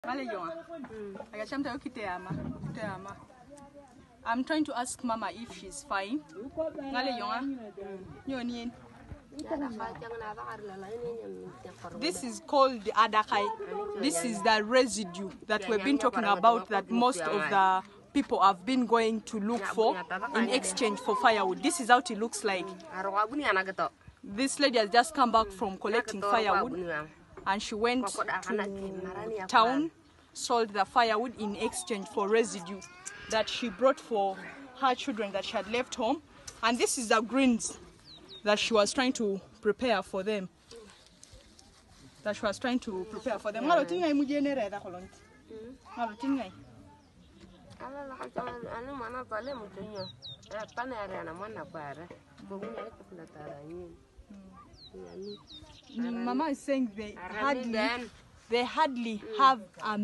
I'm trying to ask Mama if she's fine. This is called the Ategeka. This is the residue that we've been talking about, that most of the people have been going to look for in exchange for firewood. This is how it looks like. This lady has just come back from collecting firewood, and she went to town, sold the firewood in exchange for residue that she brought for her children that she had left home. And this is the greens that she was trying to prepare for them. Mama is saying they hardly have a